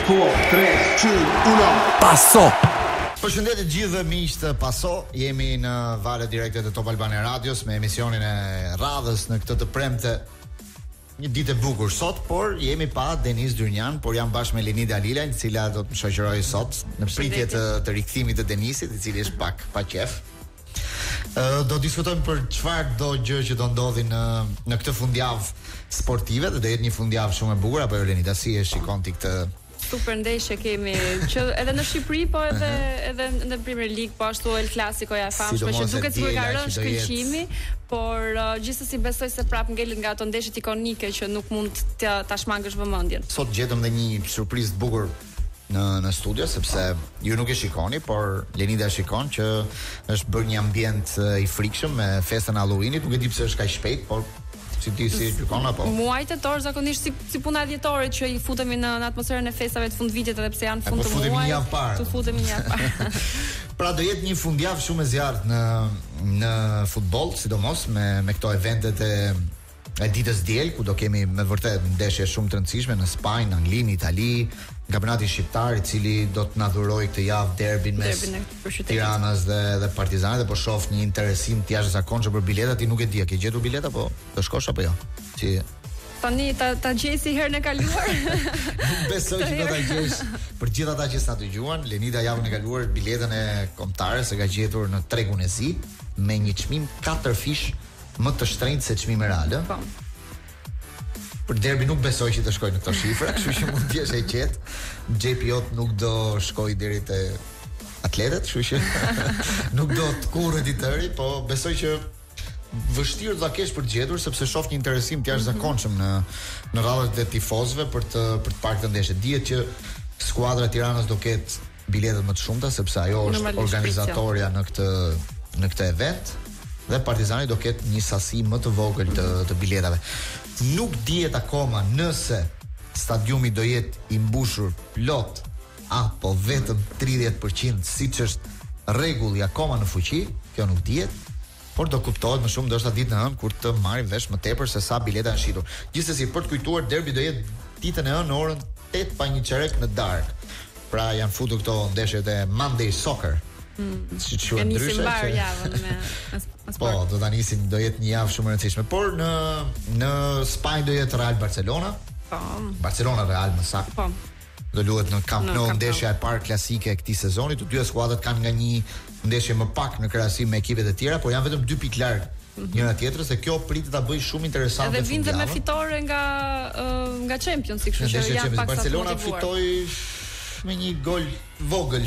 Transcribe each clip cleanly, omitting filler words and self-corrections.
4, 3, 2, 1. Paso. Përshëndetje të gjithë miq të Paso, jemi në valët direkte të Top Albania Radios me emisionin e radhës në këtë të premte. Një ditë e bukur sot, por jemi pa Deniz Dyrnjan, por jam bashkë me Lenida Alila, e cila do të më shoqërojë sot në pritje të rikthimit të Denisit, i cili është pak pa qef. Do diskutojmë për çfarë do gjë që do ndodhi në këtë fundjavë sportive, dhe do jetë një fundjavë shumë e bukur, apo Lenida, si e shikon ti këtë? Super ndeshje kemi që edhe në Shqipëri, po edhe në Premier League, po ashtu El Clasico-ja e famshme, që duket sikur ka rënë shkëlqimi, por gjithsesi besoj se prapë ngelet nga ato ndeshjet ikonike që nuk mund ta shmangësh vëmendjen. Sot gjetëm dhe një surprizë të bukur në studio, sepse ju nuk e shikoni, por Lenida shikon që është bërë një ambient i frikshëm me festën e Halloweenit, nuk e di pse është kaq shpejt, por si gjykon apo? Muaj tetor zakonisht si puna dhjetorit që i futemi në atmosferën e festave të fundvitit, edhe pse janë fund të muajit. Tu futemi një javë parë. Pra do jetë një fundjavë shumë e zjarrt në futboll, sidomos me këto eventet e ditës diel, ku do kemi me vërtet ndeshje shumë të rëndësishme në Spanjë, Angli, Itali, kampionati shqiptar, i cili do të na dhurojë këtë javë derbin mes Tiranës dhe Partizanit, dhe po shoh një interesim të jashtëzakonshëm për bileta. Ti nuk e di, a ke gjetur bileta, po do shkosh apo jo? Si tani ta gjesi herën e kaluar. Nuk besoj që do ta gjesh. Për gjithë ata që sa dëgjuan, Lenida javën e kaluar biletën e kombëtares e ka gjetur në tregun e Zi me një çmim 4 fish më të shtrenjtë se çmimi real. Po. Për derbi nuk besoj që të shkoj në këto shifra, kështu që mund të jesh e qetë. Xhepi jot nuk do shkoj deri te atletët, kështu që nuk do të kurrë i tëri, po besoj që vështirë do ta kesh për të gjetur, sepse shoh një interesim të jashtëzakonshëm në radhët e tifozëve për të parë këtë ndeshje. Dihet që skuadra e Tiranës do ketë biletat më të shumta, sepse ajo është organizatorja në këtë event, dhe Partizani do ketë një sasi më të vogël të biletave. Nuk dihet akoma nëse stadiumi do jetë i mbushur plot apo vetëm 30%, siç është rregulli akoma në fuqi, kjo nuk dihet, por do kuptohet më shumë ndoshta ditën e hënë kur të marrim vesh më tepër se sa bileta janë shitur. Gjithsesi, për të kujtuar, derbi do jetë ditën e hënë në orën 8 pa një çerek në darkë. Pra janë futur këto ndeshjet e Monday Soccer. Si që ndryshe po, do ta nisim, do jetë një javë shumë e rëndësishme. Por në Spanjë do jetë Real Barcelona. Po. Barcelona Real më saktë. Po. Do luhet në Camp Nou, ndeshja e parë klasike e këtij sezoni. Të dy skuadrat kanë nga një ndeshje më pak në krahasim me ekipet e tjera, por janë vetëm 2 pikë larg njëra tjetrës, dhe kjo pritet ta bëjë shumë interesante fundjavën. Edhe vinte me fitore nga Champions League, kështu që janë pak sa Barcelona fitoi me një gol vogël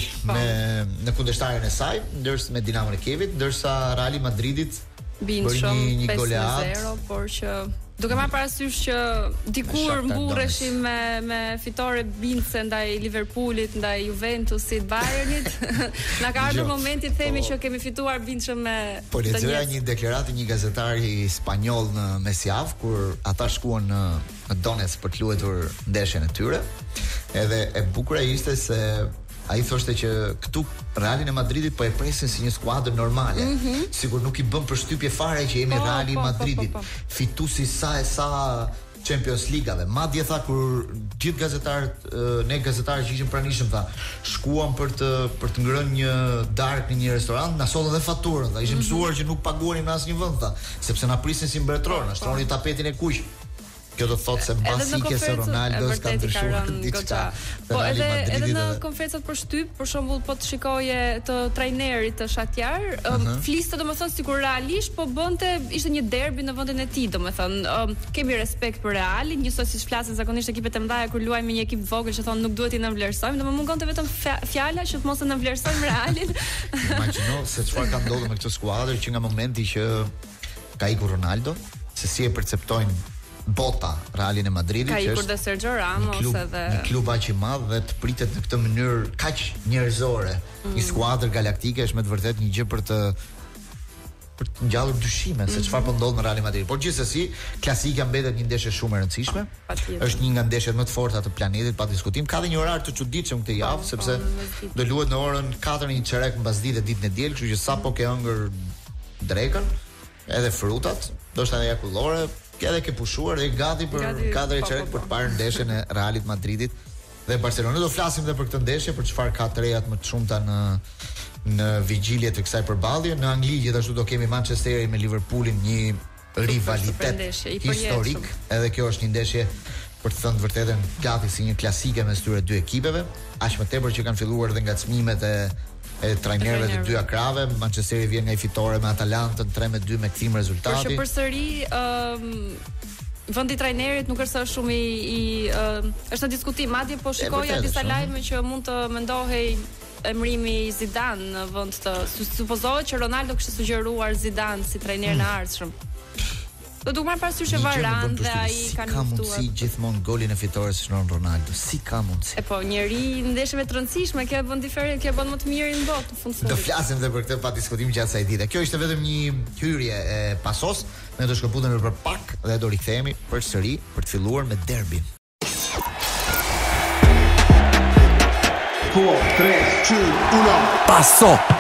në kundërshtarin e saj, ndërsa me Dinamo e Kievit, ndërsa Real Madridit bëri një golead, 5-0, por që duke marrë parasysh që dikur mburreshim me fitore bindse ndaj Liverpoolit, ndaj Juventusit, Bayernit, na ka ardhur momenti të themi që kemi fituar bindshëm me. Po lexoja një deklaratë një gazetari spanjoll në mesjavë, kur ata shkuan në Donetsk për të luajtur ndeshjen e tyre. Edhe e bukur ishte se ai thoshte që këtu Realin e Madridit po e presin si një skuadër normale. Sigur nuk i bën përshtypje fare që jemi Reali i Madridit, fituesi sa Champions League-ave. Madje tha, kur gjithë gazetarët, ne gazetarët që ishim pranishëm, tha, shkuam për të ngrënë një darkë në një restorant, na sollën dhe faturën, tha, ishim mësuar që nuk paguanim në asnjë vend, tha, sepse na prisin si mbretëror, na shtronin tapetin e kuq. Kjo do thotë se mbas ikjes së Ronaldos ka ndryshuar diçka. Po edhe në konferencat për shtyp, për shembull, po të shikoje të trajnerit të Shatjar, fliste domethënë sikur realisht po ishte një derbi në vendin e tij, domethënë kemi respekt për Realin, njësoj siç flasin zakonisht ekipet e mëdha kur luajnë me një ekip vogël që thonë nuk duhet i nënvlerësojmë, domethënë mungonte vetëm fjala që të mos e nënvlerësojmë Realin. Imagjino se çfarë ka ndodhur me këtë skuadër që nga momenti që ka ikur Ronaldo, se si e perceptojnë bota Realin e Madridit, ka ikur dhe Sergio Ramos edhe një klub aq i madh dhe të pritet në këtë mënyrë kaq njerëzore. Një skuadër galaktike është me të vërtetë një gjë për të ngjallur dyshime se çfarë po ndodh në Realin e Madridit. Por gjithsesi, klasika mbetet një ndeshje shumë e rëndësishme. Është një nga ndeshjet më të forta të planetit, pa diskutim. Ka dhe një orar të çuditshëm këtë javë, sepse do luhet në orën 4:01 mbasditë ditën e diel, kështu që sapo ke ëngër drekën, edhe frutat, ndoshta edhe jakullore, edhe ke pushuar dhe gati për 4 çerek për të parë ndeshjen e Realit Madridit dhe Barcelona. Do flasim edhe për këtë ndeshje, për çfarë ka të rejat më të shumta në vigjilje të kësaj përballje. Në Angli gjithashtu do kemi Manchesterin me Liverpoolin, një rivalitet historik. Edhe kjo është një ndeshje për të thënë të vërtetën gati si një klasike mes tyre dy ekipeve. Aq më tepër që kanë filluar dhe ngacmimet e trajnerëve të dy akrave. Manchesteri vjen nga një fitore me Atalantën 3-2 me kthim rezultati. Por që përsëri vendi i trajnerit nuk është shumë është në diskutim. Madje po shikoja disa lajme që mund të mendohej emrimi i Zidane në vend të supozohet që Ronaldo kishte sugjeruar Zidane si trajner në ardhshëm. Do të marr parasysh që Varane dhe ai kanë luftuar. Ka mundsi gjithmonë golin e fitores shnon Ronaldo. Si ka mundsi? Po, njëri ndeshjeve të rëndësishme, kjo bën diferencë, kjo bën më të mirë në botë në fund. Do flasim edhe për këtë pa diskutim gjatë kësaj dite. Kjo ishte vetëm një hyrje e pasos. Ne do shkëputemi për pak dhe do rikthehemi përsëri për të filluar me derbin. 4, 3, 2, 1. Passo.